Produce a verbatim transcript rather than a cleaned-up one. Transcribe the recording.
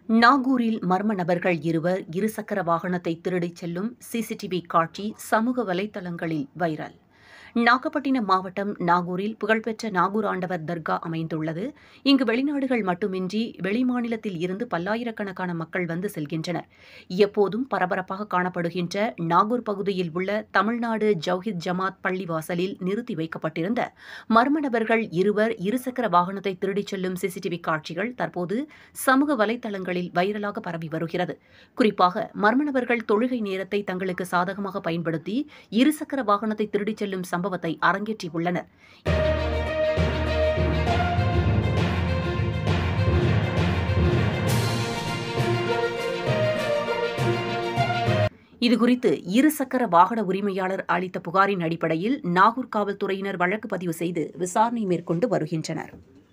நாகூரில் மர்ம நபர்கள் இருவர் இருசக்கர வாகனத்தை திருடிச் செல்லும் சிசிடிவி காட்சி சமூக வலைதளங்களில் வைரல். நாகப்பட்டினம் மாவட்டம் நாகூரில் புகழ்பெற்ற நாகூர் ஆண்டவர் தர்கா அமைந்துள்ளது. இங்கு வெளிநாடுகள் மட்டுமின்றி வெளிமாநிலத்தில் இருந்து பல்லாயிரக்கணக்கான மக்கள் வந்து செல்கின்றனர். எப்போதும் பரபரப்பாக காணப்படுகின்ற நாகூர் பகுதியில் உள்ள தமிழ்நாடு ஜவ்ஹித் ஜமாத் பள்ளிவாசலில் நிறுத்தி வைக்கப்பட்டிருந்த மர்ம நபர்கள் இருவர் இருசக்கர வாகனத்தை திருடிச் செல்லும் சிசிடிவி காட்சிகள் தற்போது சமூக வலைதளங்களில் வைரலாக பரவி வருகிறது. குறிப்பாக மர்ம நபர்கள் தொழுகை நேரத்தை தங்களுக்கு சாதகமாக பயன்படுத்தி இருசக்கர வாகனத்தை திருடிச் செல்லும் சம்பவத்தை அரங்கேற்றியுள்ளனர். இதுகுறித்து இருசக்கர வாகன உரிமையாளர் அளித்த புகாரின் அடிப்படையில் நாகூர் காவல்துறையினர் வழக்கு பதிவு செய்து விசாரணை மேற்கொண்டு வருகின்றனர்.